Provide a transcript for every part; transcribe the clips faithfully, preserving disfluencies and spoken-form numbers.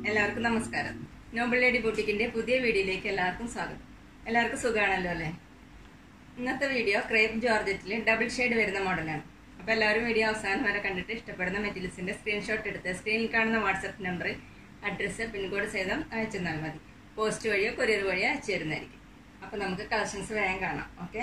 എല്ലാവർക്കും നമസ്കാരം. നോബിൾ ലേഡി ബൂട്ടിക്കിന്റെ പുതിയ വീഡിയോയിലേക്ക് എല്ലാവർക്കും സ്വാഗതം. എല്ലാവർക്കും സുഖമാണല്ലോ അല്ലേ? ഇന്നത്തെ വീഡിയോ ക്രേപ്പ് ജോർജറ്റിൽ ഡബിൾ ഷെയ്ഡ് വരുന്ന മോഡലാണ്. അപ്പോൾ എല്ലാവരും വീഡിയോ അവസാനം വരെ കണ്ടിട്ട് ഇഷ്ടപ്പെടുന്ന മെറ്റീരിയൽസിന്റെ സ്ക്രീൻഷോട്ട് എടുത്ത് സ്ക്രീനിൽ കാണുന്ന വാട്സപ്പ് നമ്പറിൽ അഡ്രസ്സ് പിൻകോഡ് സഹിതം അയച്ചു തന്നാൽ മതി. പോസ്റ്റ് വഴിയോ കൊറിയർ വഴിയോ അയച്ചു തരുന്നതായിരിക്കും. അപ്പോൾ നമുക്ക് കളക്ഷൻസ് വേഗം കാണാം. ഓക്കെ,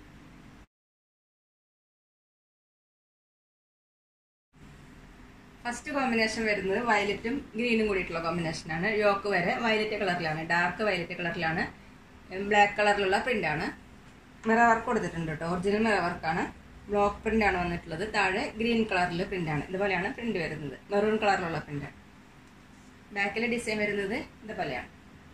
ഫസ്റ്റ് കോമ്പിനേഷൻ വരുന്നത് വയലറ്റും ഗ്രീനും കൂടിയിട്ടുള്ള കോമ്പിനേഷനാണ്. യോക്ക് വരെ വയലറ്റ് കളറിലാണ്, ഡാർക്ക് വയലറ്റ് കളറിലാണ്. ബ്ലാക്ക് കളറിലുള്ള പ്രിന്റാണ്. മിറ വർക്ക് കൊടുത്തിട്ടുണ്ട് കേട്ടോ. ഒറിജിനൽ മിറ വർക്കാണ്. ബ്ലോക്ക് പ്രിന്റാണ് വന്നിട്ടുള്ളത്. താഴെ ഗ്രീൻ കളറിൽ പ്രിന്റാണ്. ഇതുപോലെയാണ് പ്രിന്റ് വരുന്നത്. മെറൂൺ കളറിലുള്ള പ്രിന്റാണ്. ബാക്കിലെ ഡിസൈൻ വരുന്നത് ഇതുപോലെയാണ്.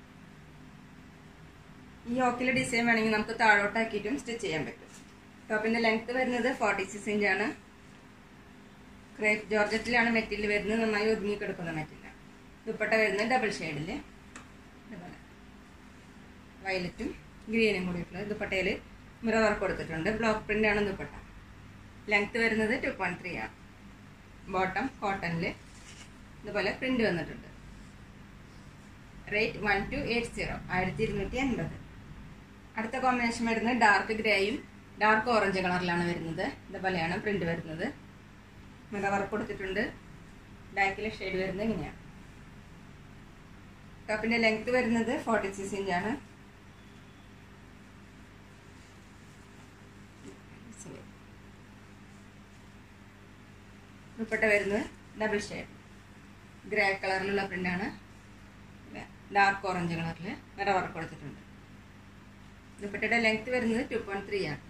ഈ യോക്കിലെ ഡിസൈൻ വേണമെങ്കിൽ നമുക്ക് താഴോട്ടാക്കിയിട്ടും സ്റ്റിച്ച് ചെയ്യാൻ പറ്റും. ടോപ്പിന്റെ ലെങ്ത് വരുന്നത് ഫോർട്ടി സിക്സ് ഇഞ്ചാണ്. ക്രേപ്പ് ജോർജറ്റിലാണ് മെറ്റീരിയൽ വരുന്നത്. നന്നായി ഒതുങ്ങി കിടക്കുന്ന മെറ്റീരിയലാണ്. ദുപ്പട്ട വരുന്നത് ഡബിൾ ഷെയ്ഡില് ഇതുപോലെ വയലറ്റും ഗ്രീനും കൂടിയിട്ടുള്ളത്. ദുപ്പട്ടയിൽ മിറർ വർക്ക് കൊടുത്തിട്ടുണ്ട്. ബ്ലോക്ക് പ്രിന്റ് ആണ് ദുപ്പട്ട. ലെങ്ത് വരുന്നത് ടു പോയിന്റ് ത്രീ ആണ്. ബോട്ടം കോട്ടണിൽ ഇതുപോലെ പ്രിന്റ് വന്നിട്ടുണ്ട്. Rate one two eight zero ആയിരത്തി ഇരുന്നൂറ്റി അൻപത്. അടുത്ത കോമ്പിനേഷൻ വരുന്നത് ഡാർക്ക് ഗ്രേയും ഡാർക്ക് ഓറഞ്ച് കളറിലാണ് വരുന്നത്. ഇതുപോലെയാണ് പ്രിന്റ് വരുന്നത്. മിറർ വർക്ക് കൊടുത്തിട്ടുണ്ട്. ബാക്കിലെ ഷെയ്ഡ് വരുന്നത് ഇങ്ങനെയാണ്. ടോപ്പിന്റെ ലെങ്ത് വരുന്നത് ഫോർട്ടി സിക്സ് ഇഞ്ചാണ്. ദുപ്പട്ട വരുന്നത് ഡബിൾ ഷെയ്ഡ് ഗ്രേ കളറിലുള്ള പ്രിന്റാണ്. ഡാർക്ക് ഓറഞ്ച് കളറിൽ മിറർ വർക്ക് കൊടുത്തിട്ടുണ്ട്. ദുപ്പട്ടയുടെ ലെങ്ത് വരുന്നത് ടു പോയിന്റ് ത്രീ ആണ്.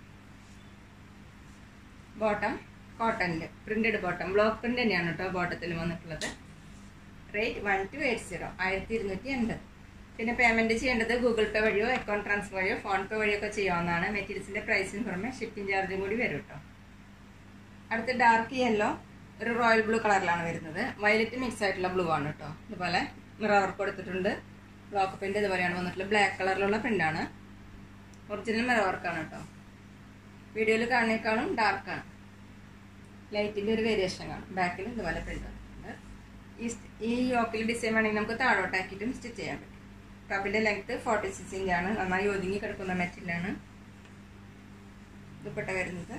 ബോട്ടം കോട്ടണില് പ്രിന്റഡ് ബോട്ടം. ബ്ലോക്ക് പ്രിന്റ് തന്നെയാണ് കേട്ടോ ബോട്ടത്തിൽ വന്നിട്ടുള്ളത്. Rate one two eight zero ആയിരത്തി ഇരുന്നൂറ്റി എൺപത്. പിന്നെ പേയ്മെന്റ് ചെയ്യേണ്ടത് ഗൂഗിൾ പേ വഴിയോ അക്കൗണ്ട് ട്രാൻസ്ഫർ വഴിയോ ഫോൺ പേ വഴിയോ ഒക്കെ ചെയ്യാവുന്നതാണ്. മെറ്റീരിയൽസിന്റെ പ്രൈസിന് പുറമെ ഷിപ്പിംഗ് ചാർജും കൂടി വരും കേട്ടോ. അടുത്ത് ഡാർക്ക് യെല്ലോ ഒരു റോയൽ ബ്ലൂ കളറിലാണ് വരുന്നത്. വയലറ്റ് മിക്സ് ആയിട്ടുള്ള ബ്ലൂ ആണ് കേട്ടോ. ഇതുപോലെ മിറർ വർക്ക് കൊടുത്തിട്ടുണ്ട്. ബ്ലോക്ക് പ്രിന്റ് ഇതുപോലെയാണ് വന്നിട്ടുള്ളത്. ബ്ലാക്ക് കളറിലുള്ള പ്രിന്റാണ്. ഒറിജിനൽ മിറർ വർക്കാണ് കേട്ടോ. വീഡിയോയിൽ കാണുന്നേക്കാളും ഡാർക്കാണ്. ലൈറ്റിന്റെ ഒരു വേരിയേഷൻ കാണും. ബാക്കിൽ ഇതുപോലെ പ്രിന്റ് വന്നിട്ടുണ്ട്. ഈ ഈ യോക്കിൽ ഡിസൈൻ വേണമെങ്കിൽ നമുക്ക് താഴോട്ടാക്കിയിട്ടും സ്റ്റിച്ച് ചെയ്യാൻ പറ്റും. ടോപ്പിന്റെ ലെങ്ത് ഫോർട്ടി സിക്സ് ഇഞ്ചാണ്. നന്നായി ഒതുങ്ങി കിടക്കുന്ന മെറ്റീരിയലാണ്. ദുപ്പട്ട വരുന്നത്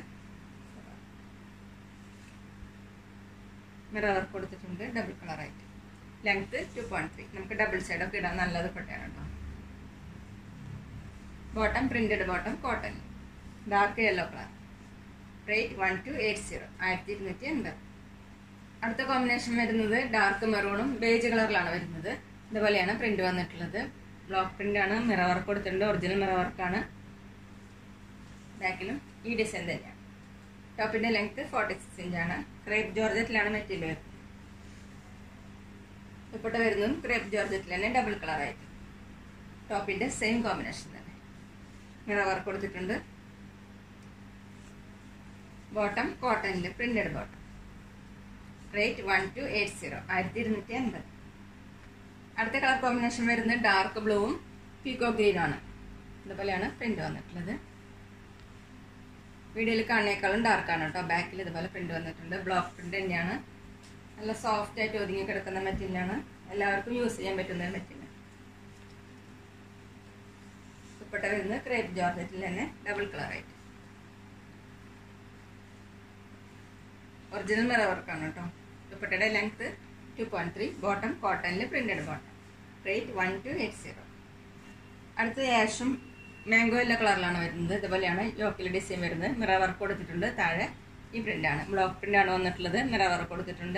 മിറർ വർക്ക് കൊടുത്തിട്ടുണ്ട്. ഡബിൾ കളറായിട്ട്. Length two point three. നമുക്ക് ഡബിൾ സൈഡൊക്കെ ഇടാൻ നല്ല ദുപ്പട്ടയാണ് കേട്ടോ. Bottom printed bottom cotton dark yellow colour. Rate one two eight zero ആയിരത്തി ഇരുന്നൂറ്റി എൺപത്. അടുത്ത കോമ്പിനേഷൻ വരുന്നത് ഡാർക്ക് മെറൂണും ബേജ് കളറിലാണ് വരുന്നത്. ഇതുപോലെയാണ് പ്രിന്റ് വന്നിട്ടുള്ളത്. ബ്ലോക്ക് പ്രിന്റ് ആണ്. മിറർ വർക്ക് കൊടുത്തിട്ടുണ്ട്. ഒറിജിനൽ മിറർ വർക്കാണ്. ബാക്കിലും ഈ ഡിസൈൻ തന്നെയാണ്. ടോപ്പിന്റെ ലെങ്ത് ഫോർട്ടി സിക്സ് ഇഞ്ചാണ്. ക്രേപ്പ് ജോർജറ്റിലാണ് മെറ്റീരിയൽ വരുന്നത്. ദുപ്പട്ട വരുന്നതും ക്രേപ്പ് ജോർജറ്റിൽ തന്നെ ഡബിൾ കളറായിട്ട്. ടോപ്പിന്റെ സെയിം കോമ്പിനേഷൻ തന്നെ. മിറർ വർക്ക് കൊടുത്തിട്ടുണ്ട്. ബോട്ടം കോട്ടണില് printed bottom. Rate one two eight zero ആയിരത്തി ഇരുന്നൂറ്റി അൻപത്. അടുത്ത കളർ കോമ്പിനേഷൻ വരുന്നത് ഡാർക്ക് ബ്ലൂവും പീക്കോ ഗ്രീനും ആണ്. ഇതുപോലെയാണ് പ്രിന്റ് വന്നിട്ടുള്ളത്. വീഡിയോയിൽ കാണുന്നേക്കാളും ഡാർക്കാണ് കേട്ടോ. ബാക്കിൽ ഇതുപോലെ പ്രിന്റ് വന്നിട്ടുണ്ട്. ബ്ലോക്ക് പ്രിന്റ് തന്നെയാണ്. നല്ല സോഫ്റ്റ് ആയിട്ട് ഒതുങ്ങി കിടക്കുന്ന മെറ്റീരിയലാണ്. എല്ലാവർക്കും യൂസ് ചെയ്യാൻ പറ്റുന്ന ഒരു മെറ്റീരിയൽ. ദുപ്പട്ട വരുന്നത് ക്രേപ്പ് ജോർജറ്റിൽ തന്നെ ഡബിൾ കളറായിട്ട്. ഒറിജിനൽ മിറർ വർക്കാണ് കേട്ടോ. ദുപ്പട്ടയുടെ length two point three. Bottom കോട്ടണിൽ printed bottom. Rate one two eight zero. അടുത്ത ആഷും മാംഗോ യെല്ലോ കളറിലാണ് വരുന്നത്. ഇതുപോലെയാണ് യോക്കിൽ ഡിസൈൻ വരുന്നത്. മിറർ വർക്ക് കൊടുത്തിട്ടുണ്ട്. താഴെ ഈ പ്രിന്റാണ്. ബ്ലോക്ക് പ്രിന്റ് ആണ് വന്നിട്ടുള്ളത്. മിറർ വർക്ക് കൊടുത്തിട്ടുണ്ട്.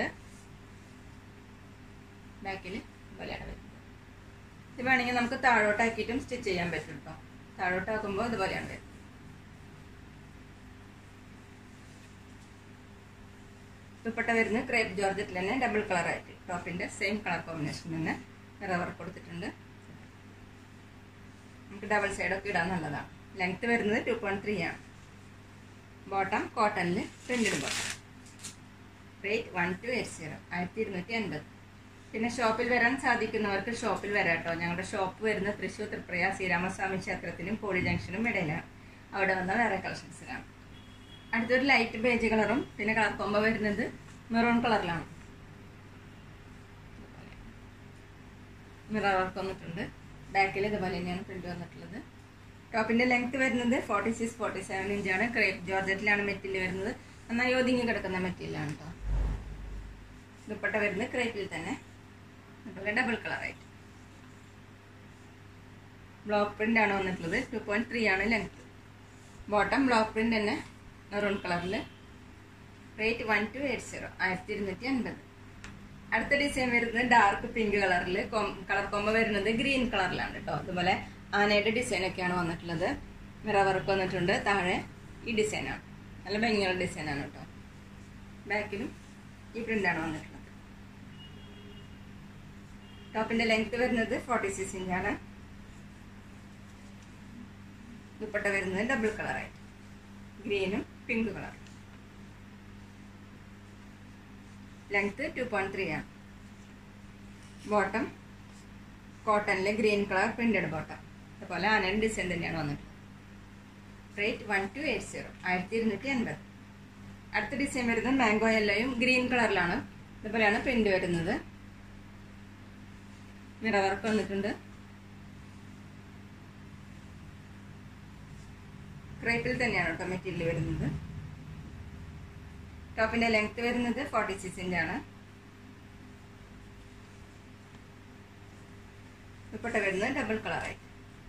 ബാക്കിൽ ഇതുപോലെയാണ് വരുന്നത്. ഇത് വേണമെങ്കിൽ നമുക്ക് താഴോട്ടാക്കിയിട്ടും സ്റ്റിച്ച് ചെയ്യാൻ പറ്റും കേട്ടോ. താഴോട്ടാക്കുമ്പോൾ ഇതുപോലെയാണ് വരുന്നത്. ദുപ്പട്ട വരുന്നത് ക്രേപ്പ് ജോർജറ്റിൽ തന്നെ ഡബിൾ കളറായിട്ട്. ടോപ്പിന്റെ സെയിം കളർ കോമ്പിനേഷൻ തന്നെ മിറർ വർക്ക് കൊടുത്തിട്ടുണ്ട്. നമുക്ക് ഡബിൾ സൈഡൊക്കെ ഇടാൻ നല്ലതാണ്. ലെങ്ത് വരുന്നത് ടു പോയിന്റ് ത്രീ ആണ്. ബോട്ടം കോട്ടണിൽ printed bottom. Rate one two eight zero ആയിരത്തി ഇരുന്നൂറ്റി അൻപത്. പിന്നെ ഷോപ്പിൽ വരാൻ സാധിക്കുന്നവർക്ക് ഷോപ്പിൽ വരാം കേട്ടോ. ഞങ്ങളുടെ ഷോപ്പ് വരുന്നത് തൃശ്ശൂർ തൃപ്രയ ശ്രീരാമസ്വാമി ക്ഷേത്രത്തിനും പോളി ജംഗ്ഷനും ഇടയിലാണ്. അവിടെ വന്ന വേറെ കളക്ഷൻസിലാണ്. അടുത്തൊരു ലൈറ്റ് ബേജ് കളറും പിന്നെ കളർ കോമ്പോ വരുന്നത് മെറൂൺ കളറിലാണ്. മിറർ വർക്ക് വന്നിട്ടുണ്ട്. ബാക്കിൽ ഇതുപോലെ തന്നെയാണ് പ്രിന്റ് വന്നിട്ടുള്ളത്. ടോപ്പിന്റെ ലെങ്ത് വരുന്നത് ഫോർട്ടി സിക്സ് ഫോർട്ടി സെവൻ ഇഞ്ചാണ്. ക്രേപ്പ് ജോർജറ്റിലാണ് മെറ്റീരിയൽ വരുന്നത്. നന്നായി ഒതുങ്ങി കിടക്കുന്ന മെറ്റീരിയലാണ് കേട്ടോ. ദുപ്പട്ട വരുന്നത് ക്രേപ്പിൽ തന്നെ, അതുപോലെ ഡബിൾ കളറായിട്ട്. ബ്ലോക്ക് പ്രിന്റ് ആണ് വന്നിട്ടുള്ളത്. ടു പോയിന്റ് ത്രീ ആണ് ലെങ്ത്. ബോട്ടം ബ്ലോക്ക് പ്രിന്റ് തന്നെ മെറൂൺ കളറിൽ. Rate one two eight zero ആയിരത്തി ഇരുന്നൂറ്റി അൻപത്. അടുത്ത ഡിസൈൻ വരുന്നത് ഡാർക്ക് പിങ്ക് കളറിൽ. കളർ കോമ്പോ വരുന്നത് ഗ്രീൻ കളറിലാണ് കേട്ടോ. അതുപോലെ ആനയുടെ ഡിസൈൻ ഒക്കെയാണ് വന്നിട്ടുള്ളത്. മിറർ വർക്ക് വന്നിട്ടുണ്ട്. താഴെ ഈ ഡിസൈനാണ്, നല്ല ഭംഗിയുള്ള ഡിസൈനാണ് കേട്ടോ. ബാക്കിലും ഈ പ്രിന്റാണ് വന്നിട്ടുള്ളത്. ടോപ്പിന്റെ ലെങ്ത് വരുന്നത് ഫോർട്ടി സിക്സ് ഇഞ്ചാണ്. ദുപ്പട്ട വരുന്നത് ഡബിൾ കളറായിട്ട്, ഗ്രീനും പിങ്ക് കളറും. ലെങ്ത് ടു പോയിന്റ് ത്രീ ആണ്. ബോട്ടം കോട്ടണിലെ ഗ്രീൻ കളർ പ്രിന്റഡ് ബോട്ടം. അതുപോലെ ആനയുടെ ഡിസൈൻ തന്നെയാണ് വന്നിട്ടുള്ളത്. Rate one two eight zero ആയിരത്തി ഇരുന്നൂറ്റി അൻപത്. അടുത്ത ഡിസൈൻ വരുന്നത് മാംഗോ യെല്ലോയും ഗ്രീൻ കളറിലാണ്. ഇതുപോലെയാണ് പ്രിന്റ് വരുന്നത്. മിറർ വർക്ക് വന്നിട്ടുണ്ട്. ക്രേപ്പിൽ തന്നെയാണ് കേട്ടോ മെറ്റീരിയൽ വരുന്നത്. ടോപ്പിന്റെ ലെങ്ത് വരുന്നത് ഫോർട്ടി സിക്സ് ഇഞ്ചാണ്. ദുപ്പട്ട വരുന്നത് ഡബിൾ കളറായി.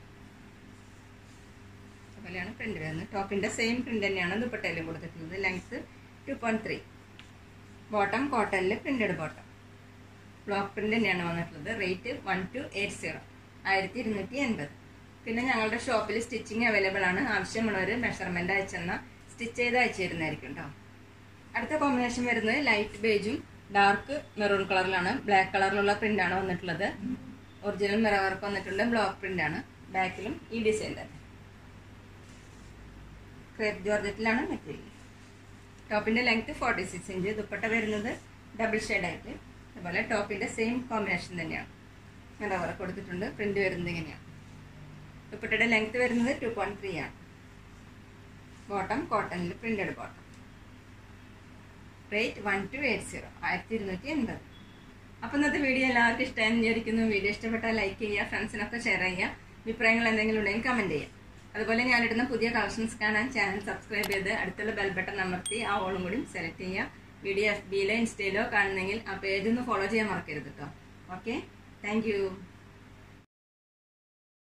അതുപോലെയാണ് പ്രിന്റ് വരുന്നത്. ടോപ്പിന്റെ സെയിം പ്രിന്റ് തന്നെയാണ് ദുപ്പട്ടയിലും കൊടുത്തിട്ടുള്ളത്. Length two point three. Bottom കോട്ടണിൽ പ്രിന്റഡ് ബോട്ടം. ബ്ലോക്ക് പ്രിന്റ് തന്നെയാണ് വന്നിട്ടുള്ളത്. Rate one two eight zero ആയിരത്തി ഇരുന്നൂറ്റി എൺപത്. പിന്നെ ഞങ്ങളുടെ ഷോപ്പിൽ സ്റ്റിച്ചിങ് അവൈലബിൾ ആണ്. ആവശ്യമുള്ളവർ മെഷർമെന്റ് അയച്ചെന്ന സ്റ്റിച്ച് ചെയ്ത് അയച്ചു തരുന്നതായിരിക്കും കേട്ടോ. അടുത്ത കോമ്പിനേഷൻ വരുന്നത് ലൈറ്റ് ബേജും ഡാർക്ക് മെറൂൺ കളറിലാണ്. ബ്ലാക്ക് കളറിലുള്ള പ്രിന്റ് ആണ് വന്നിട്ടുള്ളത്. ഒറിജിനൽ മിറർ വർക്ക് വന്നിട്ടുണ്ട്. ബ്ലോക്ക് പ്രിന്റ് ആണ്. ബാക്കിലും ഈ ഡിസൈൻ തന്നെ. ക്രേപ്പ് ജോർജറ്റിലാണ് മെറ്റീരിയൽ. ടോപ്പിന്റെ length forty six inch. Dupatta വരുന്നത് ഡബിൾ ഷെയ്ഡായിട്ട്. അതുപോലെ ടോപ്പിന്റെ സെയിം കോമ്പിനേഷൻ തന്നെയാണ്. മിറർ വർക്ക് കൊടുത്തിട്ടുണ്ട്. പ്രിന്റ് വരുന്നത് ഇങ്ങനെയാണ്. ദുപ്പട്ടയുടെ ലെങ്ത് വരുന്നത് ടു പോയിന്റ് ത്രീ ആണ്. ബോട്ടം കോട്ടണിൽ printed bottom. Rate one two eight zero ആയിരത്തി ഇരുന്നൂറ്റി എൺപത്. അപ്പം ഇന്നത്തെ വീഡിയോ എല്ലാവർക്കും ഇഷ്ടമായി വിചാരിക്കുന്നു. വീഡിയോ ഇഷ്ടപ്പെട്ടാൽ ലൈക്ക് ചെയ്യുക, ഫ്രണ്ട്സിനൊക്കെ ഷെയർ ചെയ്യുക. അഭിപ്രായങ്ങൾ എന്തെങ്കിലും ഉണ്ടെങ്കിൽ കമന്റ് ചെയ്യുക. അതുപോലെ ഞാനിടുന്ന പുതിയ കളക്ഷൻസ് കാണാൻ ചാനൽ സബ്സ്ക്രൈബ് ചെയ്ത് അടുത്തുള്ള ബെൽ ബട്ടൺ അമർത്തി ആ ഓളും കൂടി സെലക്ട് ചെയ്യുക. വീഡിയോ എഫ് ബിയിലോ ഇൻസ്റ്റയിലോ കാണുന്നെങ്കിൽ ആ പേജ് ഒന്ന് ഫോളോ ചെയ്യാൻ മറക്കരുത് കേട്ടോ. Okay, thank U.